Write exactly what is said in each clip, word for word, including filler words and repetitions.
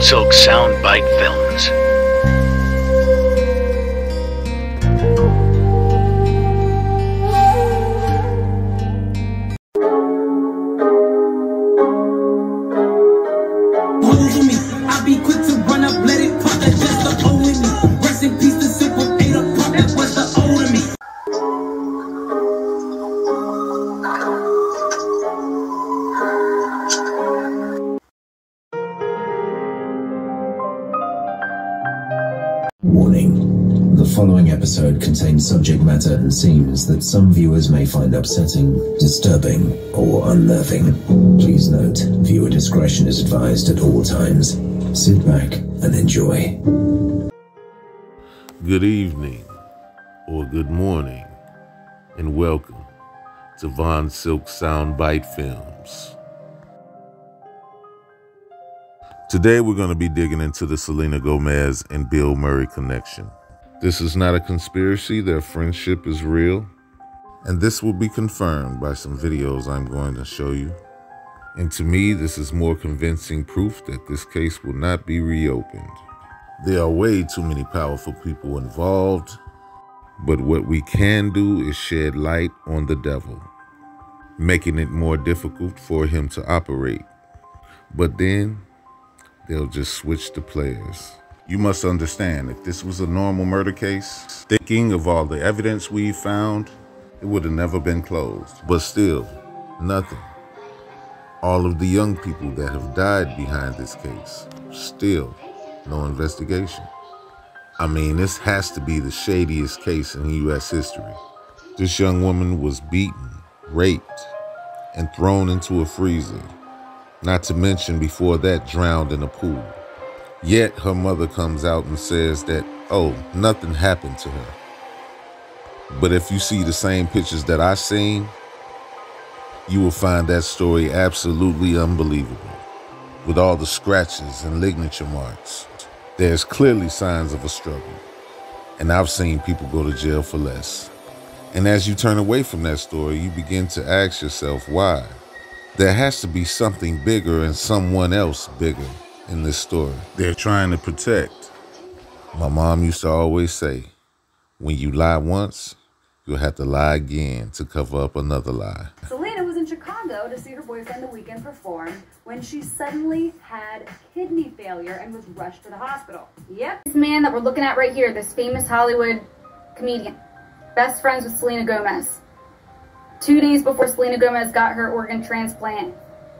Silk Soundbite Films. Warning. The following episode contains subject matter and themes that some viewers may find upsetting, disturbing, or unnerving. Please note, viewer discretion is advised at all times. Sit back and enjoy. Good evening, or good morning, and welcome to Von Silk Soundbite Films. Today we're going to be digging into the Selena Gomez and Bill Murray connection. This is not a conspiracy, their friendship is real, and this will be confirmed by some videos I'm going to show you. And to me, this is more convincing proof that this case will not be reopened. There are way too many powerful people involved, but what we can do is shed light on the devil, making it more difficult for him to operate. But then, they'll just switch the players. You must understand, if this was a normal murder case, thinking of all the evidence we found, it would have never been closed. But still, nothing. All of the young people that have died behind this case, still no investigation. I mean, this has to be the shadiest case in U S history. This young woman was beaten, raped, and thrown into a freezer. Not to mention before that, drowned in a pool. Yet her mother comes out and says that, oh, nothing happened to her. But if you see the same pictures that I seen, you will find that story absolutely unbelievable. With all the scratches and ligature marks, there's clearly signs of a struggle. And I've seen people go to jail for less. And as you turn away from that story, you begin to ask yourself why. There has to be something bigger and someone else bigger in this story they're trying to protect. My mom used to always say, when you lie once, you'll have to lie again to cover up another lie. Salena was in Chicago to see her boyfriend The Weeknd perform when she suddenly had kidney failure and was rushed to the hospital. Yep. This man that we're looking at right here, this famous Hollywood comedian, best friends with Selena Gomez. Two days before Selena Gomez got her organ transplant,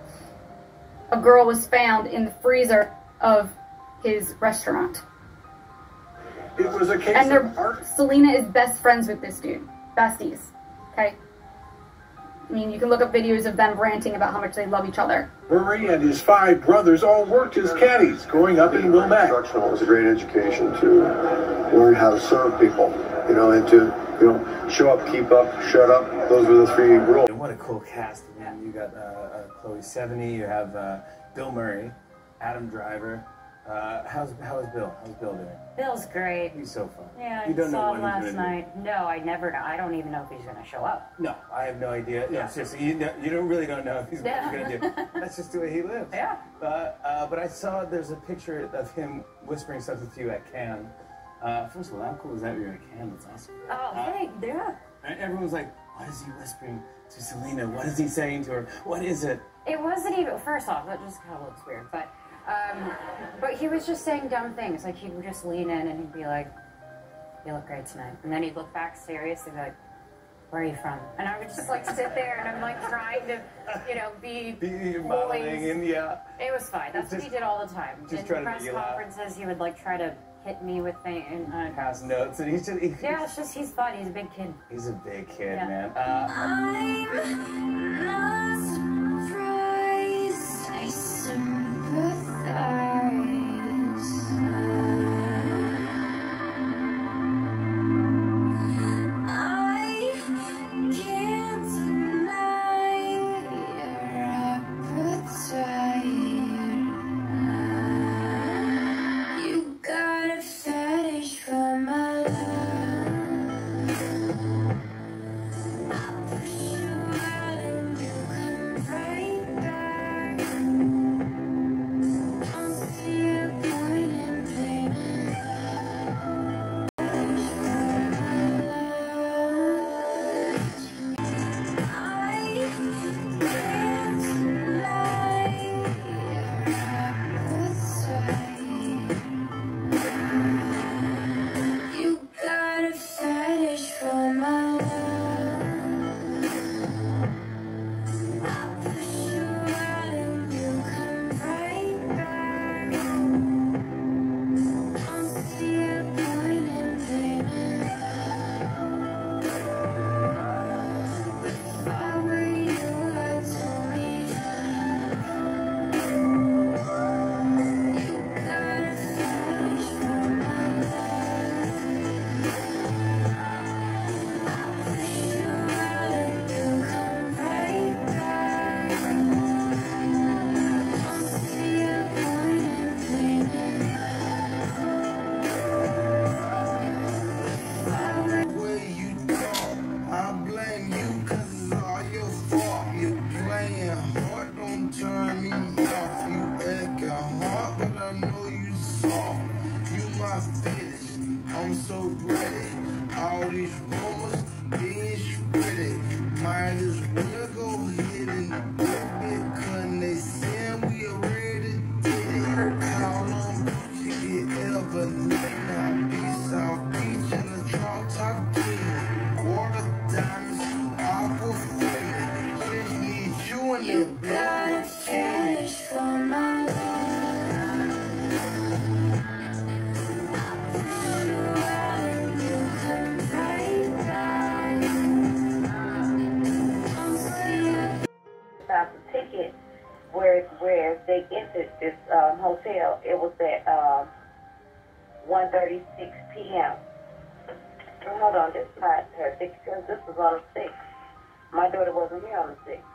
a girl was found in the freezer of his restaurant. It was a case and of art. Selena is best friends with this dude. Besties. Okay? I mean, you can look up videos of them ranting about how much they love each other. Murray and his five brothers all worked as caddies growing up in Wilmette. Instructional was a great education to learn how to serve people, you know, and to, you know, show up, keep up, shut up. Those were the three rules. And what a cool cast. I mean, you got uh, uh, Chloe Sevigny, you have uh, Bill Murray, Adam Driver. Uh, how's how is Bill? How's Bill doing? Bill's great. He's so fun. Yeah, you I don't know saw what him last he's gonna night. No, I never know. I don't even know if he's going to show up. Do. No, I have no idea. Yeah, seriously, you, know, you don't really don't know if he's what he's going to do. That's just the way he lives. Yeah. Uh, uh, but I saw there's a picture of him whispering something to you at Cannes. Uh, first of all, how cool is that? You're at Cannes. That's awesome. Oh, uh, hey, yeah. And everyone's like, what is he whispering to Selena? What is he saying to her? What is it? It wasn't even, first off, that just kind of looks weird, but, um, but he was just saying dumb things. Like, he would just lean in and he'd be like, you look great tonight. And then he'd look back serious and be like, where are you from? And I would just, like, sit there and I'm, like, trying to, you know, be Be modeling and, yeah. It was fine. That's Just- what he did all the time. just In try to press make you laugh. conferences, he would, like, try to hit me with things. And, uh, Pass notes, and he's just he, yeah, it's just, he's fun. He's a big kid. he's a big kid, Yeah. man. Uh, I'm not surprised. I sympathize. I can't deny your appetite. You got a fetish for my love. I'll push you out and you come Oh, you my finish. I'm so ready. All these rumors, being shredded. Might as well go ahead and dip it. Cause they saying we already did it. Call on Gucci, get ever night now. Be South Beach in the drop top clean. Water diamonds, aqua faded. Just need you in You the got a fetish for my love. You come right back. About the ticket where where they entered this um, hotel, it was at um, one thirty-six p m Hold on, this is not her six because this was on the sixth. My daughter wasn't here on the sixth.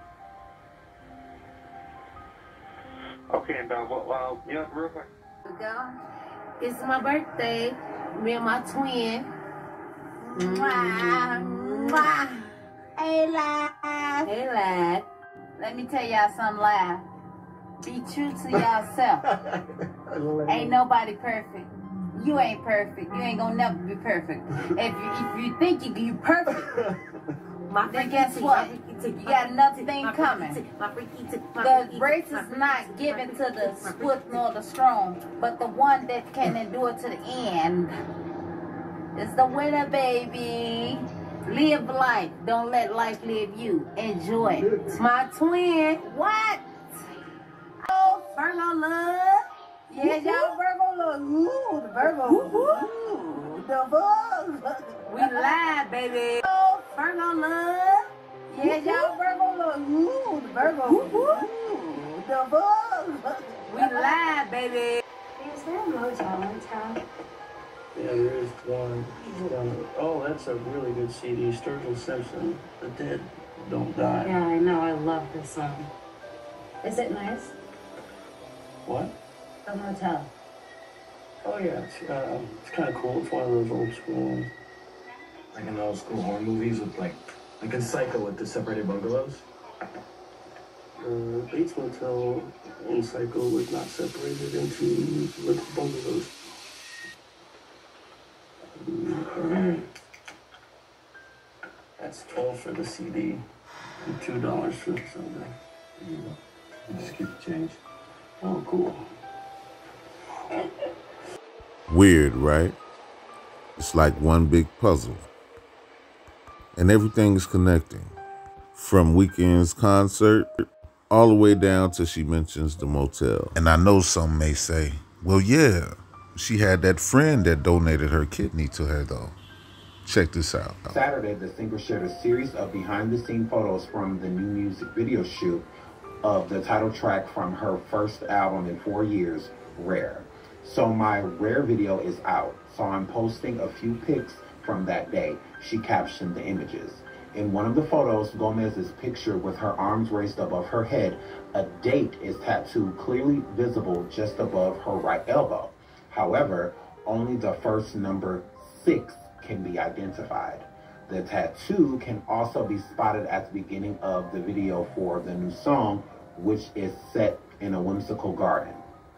Okay, and uh, well, well, yeah, real quick. It's my birthday. Me and my twin. Mwah, mwah. Hey, lad. Hey, lad. Let me tell y'all something, lad. Be true to yourself. Ain't nobody perfect. You ain't perfect. You ain't gonna never be perfect. If you, if you think you you perfect, then guess what? You got another thing coming. The race is not given to the swift nor the strong, but the one that can endure to the end is the winner, baby. Live life. Don't let life live you. Enjoy it. My twin. What? Oh, Virgo love. Yeah, y'all Virgo love. Ooh, the Virgo. Ooh, the Virgo. We live, baby. Oh, Virgo love. Yeah, y'all Virgo love. Ooh, the Virgo. Ooh, the Virgo. We live, baby. Is there a motel in town? Yeah, there is one. Down the, oh, that's a really good C D. Sturgill Simpson, The Dead Don't Die. Yeah, I know. I love this song. Is it nice? What? The motel. Oh yeah, it's uh, it's kind of cool. It's one of those old school ones. Like in those school horror movies with like, like in Psycho with the separated bungalows. Uh, Bates Motel and Psycho was not separated into little bungalows. Mm-hmm. That's twelve for the C D and two dollars for the Sunday. You just keep the change. Oh, cool. Weird, right? It's like one big puzzle. And everything is connecting. From Weekend's concert all the way down till she mentions the motel. And I know some may say, well, yeah, she had that friend that donated her kidney to her, though. Check this out. Saturday, the singer shared a series of behind-the-scene photos from the new music video shoot of the title track from her first album in four years, Rare. So my Rare video is out, so I'm posting a few pics from that day. She captioned the images. In one of the photos, Gomez is pictured with her arms raised above her head. A date is tattooed clearly visible just above her right elbow. However, only the first number six can be identified. The tattoo can also be spotted at the beginning of the video for the new song, which is set in a whimsical garden.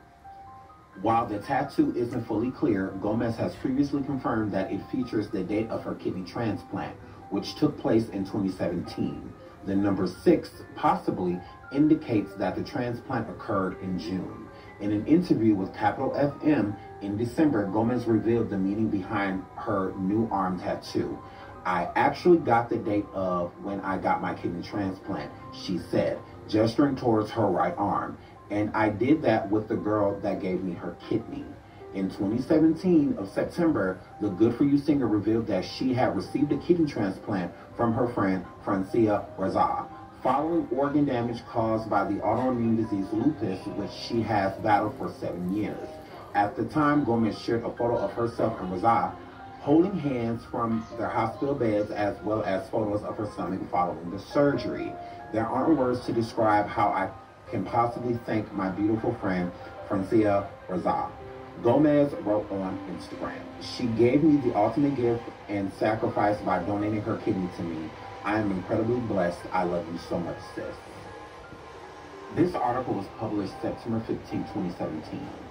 While the tattoo isn't fully clear, Gomez has previously confirmed that it features the date of her kidney transplant, which took place in twenty seventeen. The number six possibly indicates that the transplant occurred in June. In an interview with Capital F M in December, Gomez revealed the meaning behind her new arm tattoo. I actually got the date of when I got my kidney transplant, she said, gesturing towards her right arm. And I did that with the girl that gave me her kidney. In twenty seventeen of September, the Good For You singer revealed that she had received a kidney transplant from her friend Francia Raza, following organ damage caused by the autoimmune disease lupus, which she has battled for seven years. At the time, Gomez shared a photo of herself and Raza holding hands from their hospital beds, as well as photos of her stomach following the surgery. There aren't words to describe how I can possibly thank my beautiful friend, Francia Raza. Gomez wrote on Instagram, she gave me the ultimate gift and sacrifice by donating her kidney to me. I am incredibly blessed. I love you so much, sis. This article was published September fifteenth, twenty seventeen.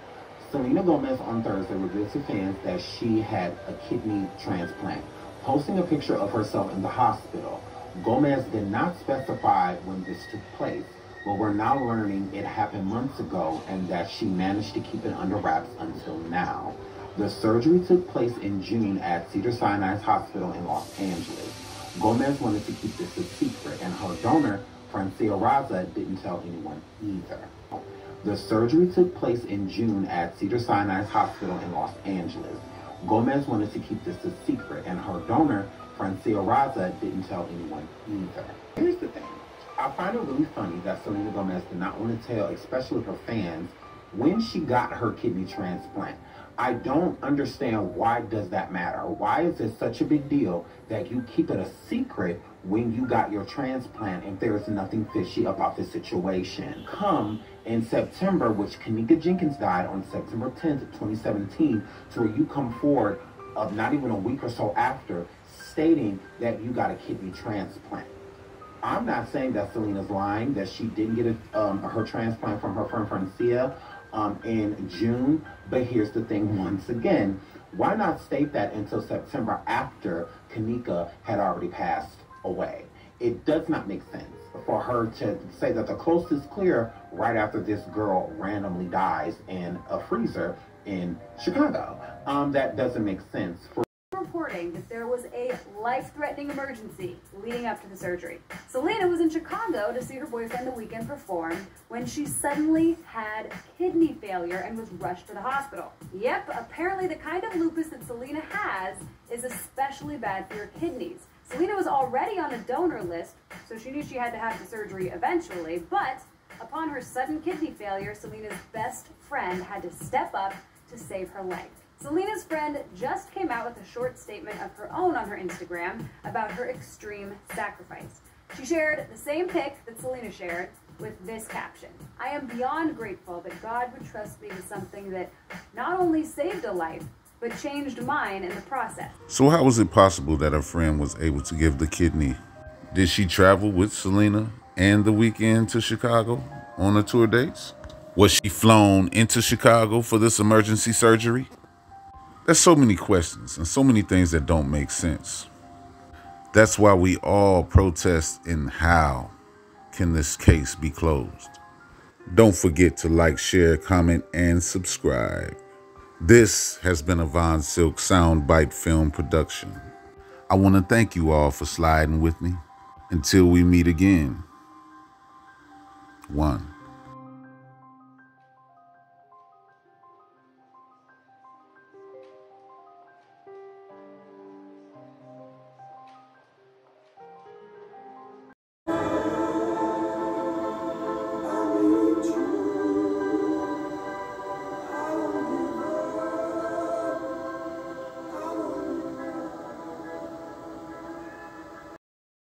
Selena Gomez on Thursday revealed to fans that she had a kidney transplant, posting a picture of herself in the hospital. Gomez did not specify when this took place, but we're now learning it happened months ago and that she managed to keep it under wraps until now. The surgery took place in June at Cedars-Sinai Hospital in Los Angeles. Gomez wanted to keep this a secret, and her donor, Francia Raza, didn't tell anyone either. The surgery took place in June at Cedars-Sinai Hospital in Los Angeles. Gomez wanted to keep this a secret, and her donor, Francia Raza, didn't tell anyone either. Here's the thing. I find it really funny that Selena Gomez did not want to tell, especially her fans, when she got her kidney transplant. I don't understand, why does that matter? Why is it such a big deal that you keep it a secret when you got your transplant if there is nothing fishy about the situation? Come in September, which Kenneka Jenkins died on September tenth, twenty seventeen, to where you come forward of not even a week or so after stating that you got a kidney transplant. I'm not saying that Selena's lying, that she didn't get a, um, her transplant from her friend Francia um, in June. But here's the thing once again, why not state that until September after Kenneka had already passed away? It does not make sense for her to say that the coast is clear right after this girl randomly dies in a freezer in Chicago. Um, that doesn't make sense. For reporting that there was a life-threatening emergency leading up to the surgery. Salena was in Chicago to see her boyfriend The Weeknd perform when she suddenly had kidney failure and was rushed to the hospital. Yep, apparently the kind of lupus that Salena has is especially bad for your kidneys. Salena was already on a donor list, so she knew she had to have the surgery eventually, but upon her sudden kidney failure, Selena's best friend had to step up to save her life. Selena's friend just came out with a short statement of her own on her Instagram about her extreme sacrifice. She shared the same pic that Salena shared with this caption: "I am beyond grateful that God would trust me with something that not only saved a life, but changed mine in the process." So how was it possible that her friend was able to give the kidney? Did she travel with Salena and The Weeknd to Chicago on the tour dates? Was she flown into Chicago for this emergency surgery? There's so many questions and so many things that don't make sense. That's why we all protest in how can this case be closed. Don't forget to like, share, comment, and subscribe. This has been a Von Silk Soundbite Film production. I want to thank you all for sliding with me. Until we meet again. One.